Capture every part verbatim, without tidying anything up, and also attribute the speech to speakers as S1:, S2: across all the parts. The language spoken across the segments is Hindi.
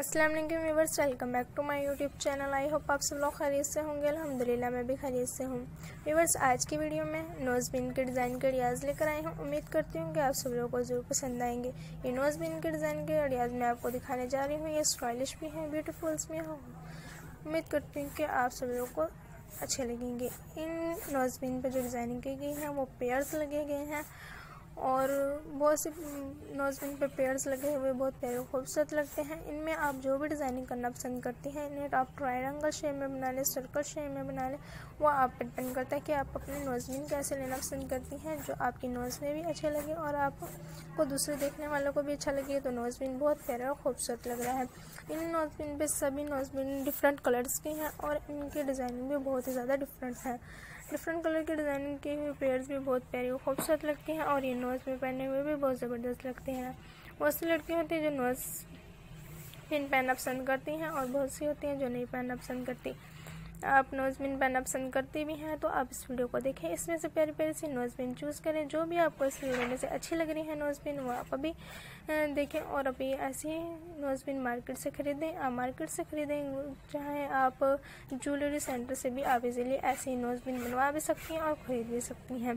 S1: अस्सलाम वालेकुम viewers, welcome back to my YouTube channel. I hope आप सब लोग खैरियत से होंगे। अल्हम्दुलिल्लाह मैं भी खैरियत से हूँ। व्यूअर्स, आज की वीडियो में नोज़बिन के डिज़ाइन के आइडियाज़ लेकर आई हूँ। उम्मीद करती हूँ कि आप सब लोगों को ज़रूर पसंद आएंगे। ये नोज़बिन के डिज़ाइन के आइडियाज़ मैं आपको दिखाने जा रही हूँ। ये स्टाइलिश भी हैं, ब्यूटीफुल्स भी हैं। उम्मीद करती हूँ कि आप सब लोगों को अच्छे लगेंगे। इन नोज़बिन पर जो डिज़ाइनिंग की गई है वो पेयर्स लगे गए हैं और बहुत से नोज़बिन पे पेयर्स लगे हुए बहुत प्यारे खूबसूरत लगते हैं। इनमें आप जो भी डिज़ाइनिंग करना पसंद करती हैं, इन्हें आप ट्रायंगल शेप में बना लें, सर्कल शेप में बना लें, वो आप पर डिपेंड करता है कि आप अपने नोज़बिन कैसे लेना पसंद करती हैं, जो आपकी नोज़ में भी अच्छे लगे और आपको दूसरे देखने वालों को भी अच्छा लगे। तो नोज़बिन बहुत प्यारा और खूबसूरत लग रहा है। इन नोज़बिन पे सभी नोज़बिन डिफरेंट कलर्स के हैं और इनकी डिज़ाइनिंग भी बहुत ही ज़्यादा डिफरेंट है। डिफरेंट कलर की डिज़ाइनिंग की हुई पेयर्स भी बहुत प्यारी और खूबसूरत लगती हैं और ये नोज़ में पहने हुए भी बहुत ज़बरदस्त लगते हैं। बहुत सी लड़कियाँ होती हैं जो नोज़ पिन पहनना पसंद करती हैं और बहुत सी होती हैं जो नहीं पहनना पसंद करती। आप नोज़बिन पहनना पसंद करती भी हैं तो आप इस वीडियो को देखें। इसमें से प्यारी प्यारी सी नोज़बिन चूज़ करें। जो भी आपको इस वीडियो में से अच्छी लग रही है नोज़बिन, वो आप अभी देखें और अभी ऐसी नोज़बिन मार्केट से ख़रीदें। आप मार्केट से ख़रीदें, चाहे आप ज्वेलरी सेंटर से भी आप इजीली ऐसी नोज़बिन बनवा भी सकती हैं और ख़रीद भी सकती हैं।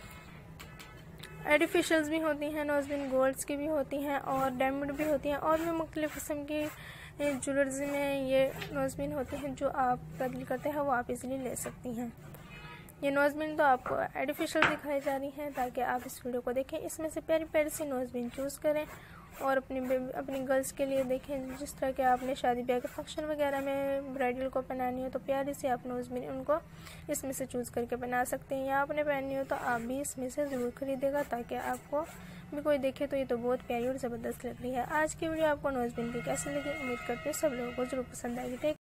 S1: आर्टिफिशियल्स भी होती हैं नोज़बिन, गोल्ड्स की भी होती हैं और डायमंड भी होती हैं और भी मुख्तलिफ़ किस्म की ज्वेलर्स में ये नोज़बिन होती हैं। जो आप का दिल करते हैं वो आप इजीली ले सकती हैं। ये नोज़बिन तो आपको आर्टिफिशियल दिखाई जा रही हैं ताकि आप इस वीडियो को देखें। इसमें से प्यारी प्यारी सी नोज़बिन चूज़ करें और अपनी अपनी गर्ल्स के लिए देखें। जिस तरह के आपने शादी ब्याह के फंक्शन वगैरह में ब्राइडल को पहनानी हो तो प्यारी सी आप नोज़बिन उनको इसमें से चूज़ करके बना सकते हैं। या आपने पहननी हो तो आप भी इसमें से ज़रूर खरीदेगा ताकि आपको भी कोई देखे तो ये तो बहुत प्यारी और ज़बरदस्त लग रही है। आज की वीडियो आपको नोज़बिन की कैसी लगी, उम्मीद करती हूँ सब लोगों को ज़रूर पसंद आएगी।